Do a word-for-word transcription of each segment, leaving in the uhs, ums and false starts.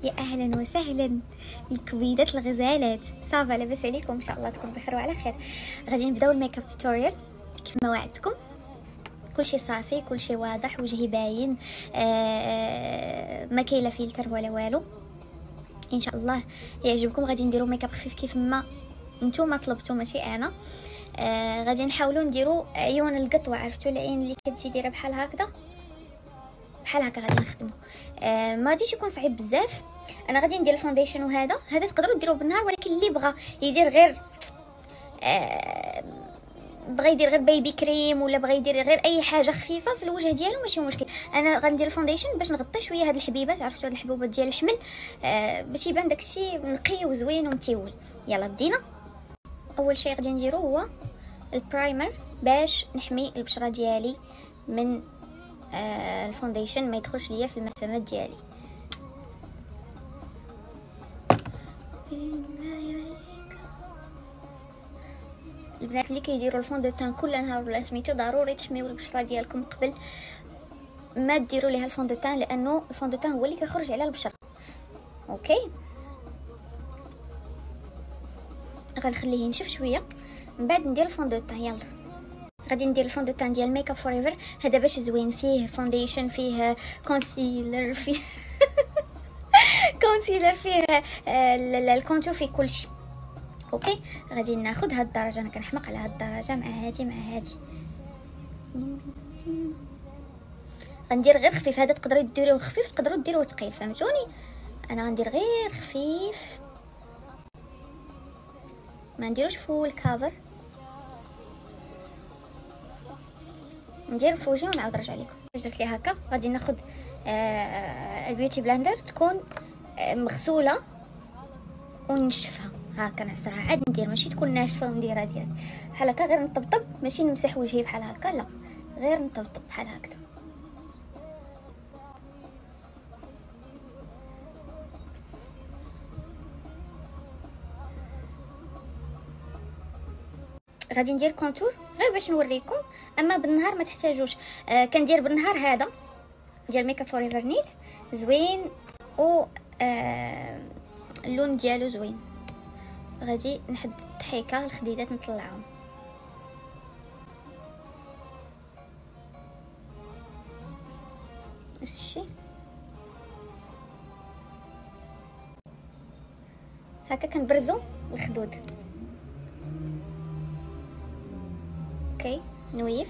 يا اهلا وسهلا الكبيدات الغزالات، صافا لاباس عليكم؟ ان شاء الله تكون بخير وعلى خير. غادي نبداو الميك اب توتوريال كيف ما وعدتكم. كلشي صافي، كلشي واضح، وجهي باين، آه ما كاين لا فلتر ولا والو. ان شاء الله يعجبكم. غادي نديرو ميك اب خفيف كيف ما نتوما طلبتوا ماشي انا. آه غادي نحاولوا نديرو عيون القطوه، عرفتوا العين اللي كتجي دايره بحال هكذا بحال هكا غادي نخدمو. آه ما غاديش يكون صعيب بزاف. انا غادي ندير الفونديشن، وهذا هذا تقدروا ديروه بالنهار، ولكن اللي بغى يدير غير آه بغى يدير غير بيبي كريم ولا بغى يدير غير اي حاجه خفيفه في الوجه ديالو ماشي مشكل. انا غندير الفونديشن باش نغطي شويه هاد الحبيبات، عرفتوا هاد الحبوبات ديال الحمل، آه باش يبان داكشي نقي وزوين ومتيول. يلا بدينا. اول شيء غادي نديرو هو البرايمر باش نحمي البشره ديالي من آه الفونديشن ما يدخلش ليا في المسامات ديالي. البنات اللي كيديروا الفون دو تان كل نهار ولا سميتو، ضروري تحميو البشره ديالكم قبل ما ديروا ليها الفون دو تان، لانه الفون دو تان هو اللي كيخرج على البشره. اوكي، غنخليه ينشف شويه من بعد ندير الفون دو تان. يلا غادي ندير الفون دو تان ديال ميك اب فور ايفر. هذا باش زوين، فيه فونديشن، فيه كونسيلر، فيه كونسيلر، فيه الكونتور، فيه كلشي. اوكي، غادي ناخذ هاد الدرجه، انا كنحماق على هاد الدرجه، مع هادي مع هادي. غندير غير خفيف. هذا تقدروا ديروه خفيف، تقدروا ديروه ثقيل، فهمتوني؟ انا غندير غير خفيف، ما نديروش فول كافر. ندير في وجهي ونعاود نرجع لكم. درت لي هكا. غادي ناخذ آه البيوتي بلاندر، تكون آه مغسوله ونشفها هكا نعصرها. عاد ندير ماشي تكون ناشفه ونديرها ديال بحال هكا، غير نطبطب، ماشي نمسح وجهي بحال هكا، لا غير نطبطب بحال هكا. غادي ندير كونتور غير باش نوريكم، اما بالنهار ما تحتاجوش. آه كندير بالنهار هذا ديال ميك اب فور ايفر نيت، زوين و آه اللون ديالو زوين. غادي نحدد الضحيكه، الخديدات نطلعهم. نفس الشيء هكا كنبرزو الخدود. اوكي، نويف.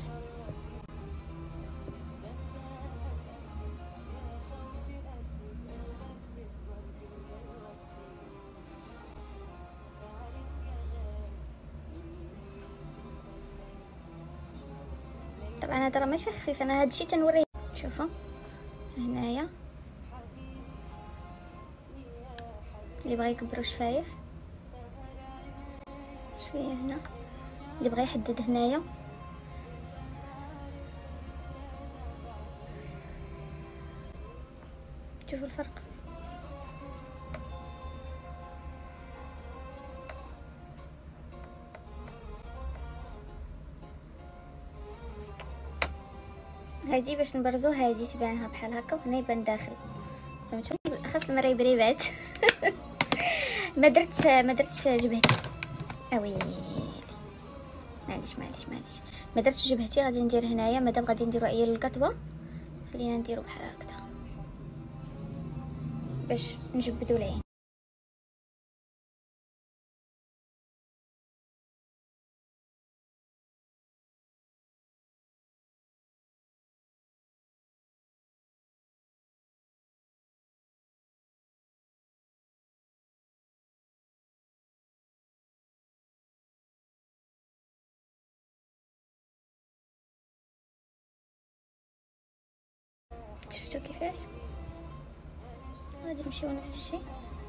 طبعا هذا راه ماشي خفيف، انا هادشي تنوريه. شوفوا هنايا اللي بغى يكبروا الشفايف شويه، هنا اللي بغى يحدد هنايا. شوفوا الفرق. هادي باش نبرزو، هادي تبانها بحال هكا وهنا يبان داخل، فهمتوني؟ بالاخص المريبريبات. ما درتش ما درتش جبهتي، اوي معليش معليش معليش ما درتش جبهتي. غادي ندير هنايا، مادام غادي نديرو عيال القطوه خلينا نديرو بحال هكذا باش نجبدو العين. شفتوا كيفاش؟ غادي نمشيو نفس الشيء.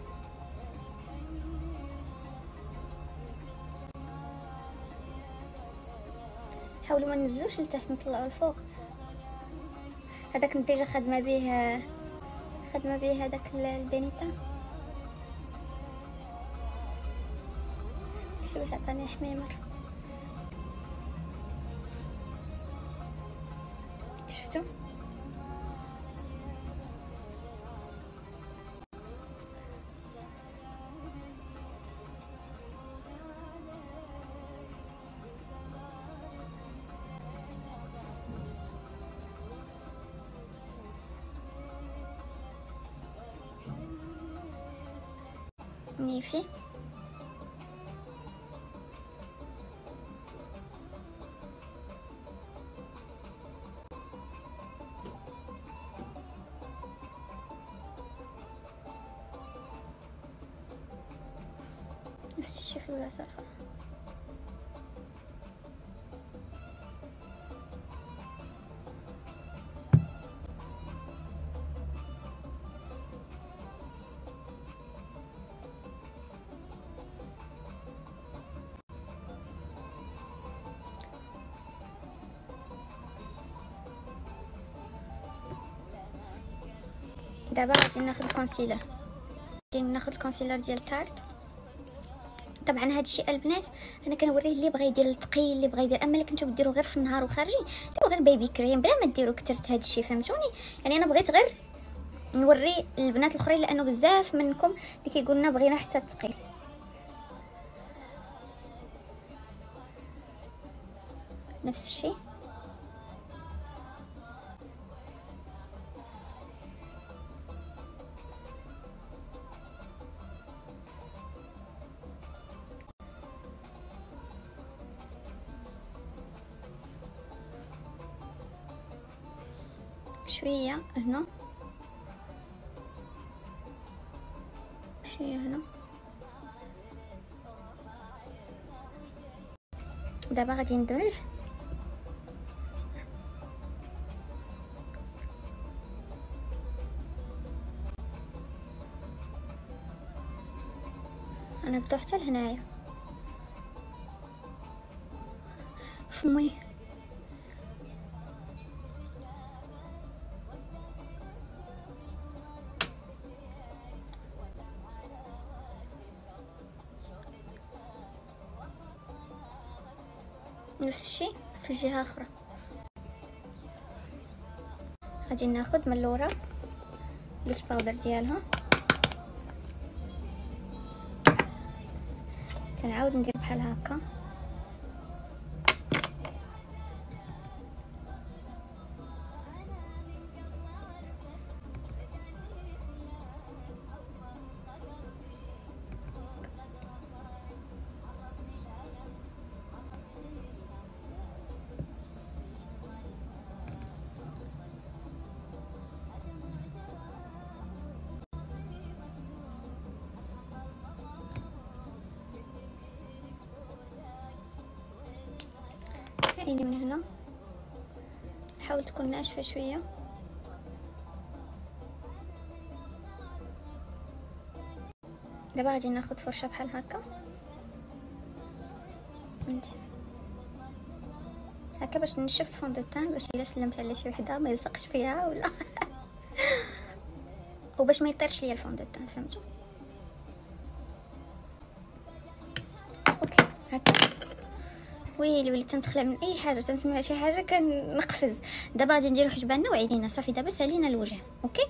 حاولوا ما ننزلوش لتحت، نطلعوا الفوق. هذاك ديجا خدمه به خدمه به هذاك البنيتا، شي باش عطاني حميمر. شفتوا؟ نيفي. نفس الشيء في اليسار. دابا غادي ناخذ الكونسيلر، غادي ناخذ الكونسيلر ديال تارت. طبعا هذا الشيء البنات انا كنوريه اللي بغى يدير الثقيل، اللي بغى يدير، اما اللي كنتو ديروا غير في النهار وخارجين ديروا غير بيبي كريم بلا ما ديروا كثرت هذا الشيء، فهمتوني؟ يعني انا بغيت غير نوري البنات الاخرين لانه بزاف منكم اللي كيقول لنا بغينا حتى الثقيل. نفس الشيء. شويه هنا شويه هنا. دابا غادي ندمج. انا بدو حتى لهنايا فمي. نفس الشيء في جهة أخرى. غادي ناخذ من اللورا لوس باودر ديالها، تنعاود ندير بحال هكا. عيني من هنا، حاول تكون ناشفة شوية. دابا غادي ناخد فرشة بحال هكا هكا باش نشف الفون دو تان، باش الا سلمت على شي وحده ما يلصقش فيها ولا وباش ما يطيرش ليا الفون دو تان، فهمتوا؟ اوكي هكا. ويلي وليت تنتخلع من اي حاجه، تنسمع شي حاجه كنقفز. دابا غادي نديرو حجباننا وعيدينا صافي. دابا سالينا الوجه. اوكي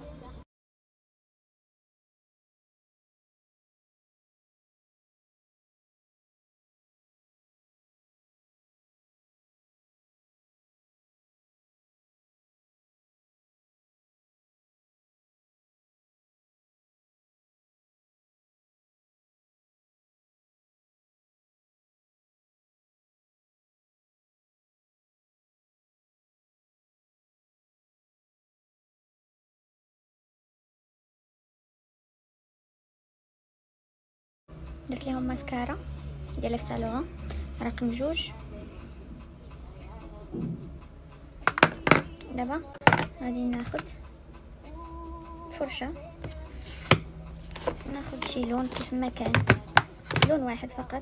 درت لهم ماسكارا ديال اف سالون رقم جوج. دابا غادي ناخد فرشه، ناخد شي لون كيف ما كان، لون واحد فقط.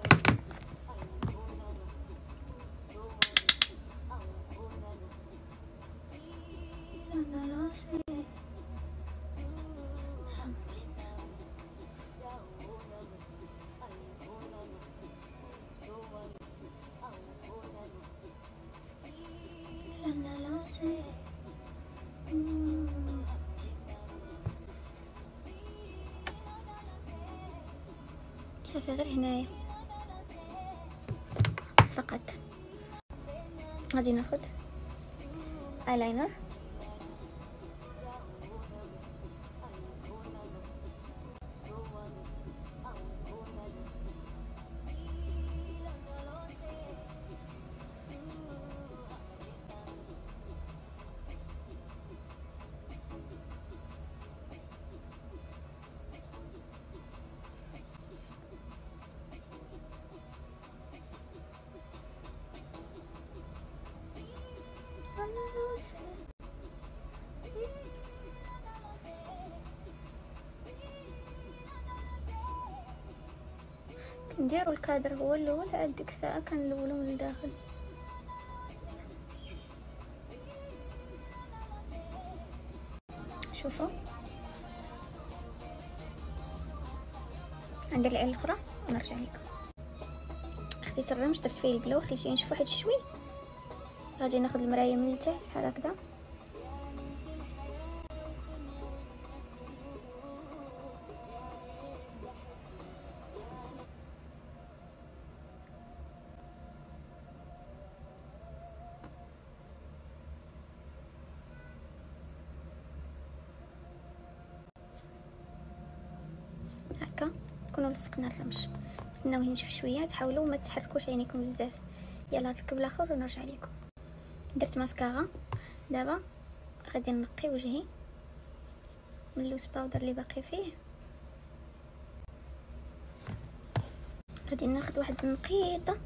شوفي غير هنايا فقط. غادي ناخد ايلاينر، نديرو الكادر هو الاول، عاد ديك الساعه كنلولو من الداخل. شوفوا ندير العين الاخرى ونرجع لكم. خديت الرمش درت فيه الكلو، خليته ينشف واحد شوي. غادي ناخذ المرايه من التحت بحال هكذا، هكا نكونوا لصقنا الرمش. نستناوه ينشف شويه، تحاولوا ما تحركوش عينيكم بزاف. يلا نركب الاخر ونرجع لكم. درت ماسكارا، دابا غادي نقي وجهي من اللوز باودر اللي باقي فيه. غادي ناخذ واحد النقيطه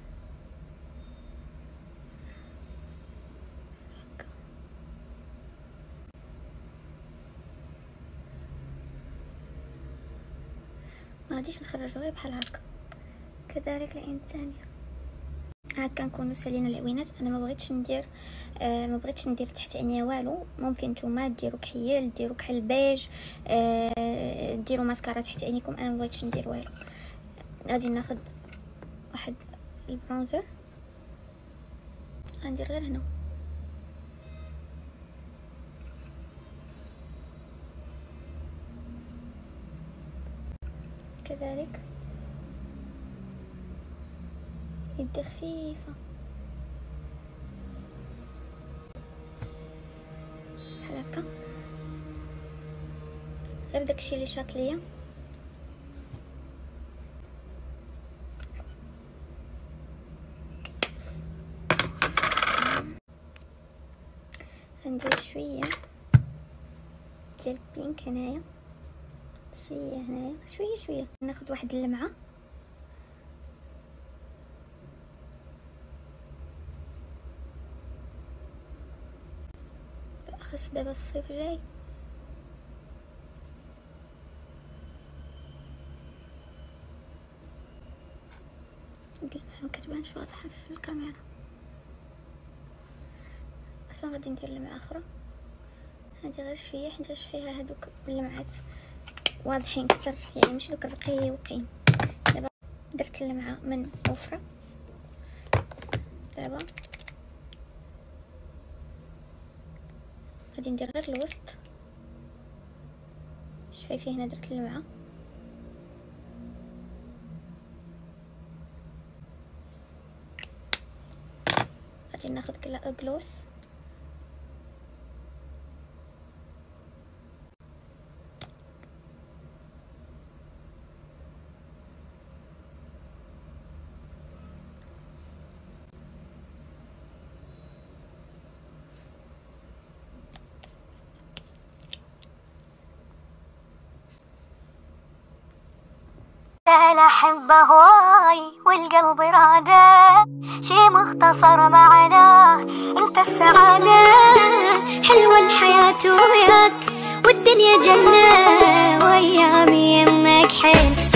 ما غاديش نخرجو غير بحال هكا. كذلك العين الثانيه. هكا نكونوا سالينا العوينات. انا ما بغيتش ندير آه ما بغيتش ندير تحت عينيا والو. ممكن نتوما ديروا كحيل، ديروا كحل بيج، آه ديروا ماسكارا تحت عينيكم. انا ما بغيتش ندير والو. غادي ناخذ واحد البرونزر، غندير غير هنا. كذلك يدي خفيفه بحال هكا، غير داكشي اللي شاط ليا. غندير شويه ديال البينك هنايا، شويه هنايا، شويه شويه. ناخذ واحد اللمعه، بالاخص دابا الصيف جاي. اللمعه ما كتبانش واضحه في الكاميرا، اصلا غادي ندير لمعه اخرى. هادي غير شويه حيت فيها هادوك اللمعات واضحين كتر، يعني مش دوك الرقيقين. دابا درت اللمعه من وفره. دابا غادي ندير غير الوسط. شايفين هنا درت اللمعه. غادي ناخذ كلا جلوس. الأحبة هواي والقلب إرادة، شي مختصر معناه انت السعادة. حلوة الحياة وياك والدنيا جنة، وأيامي يمك حلو.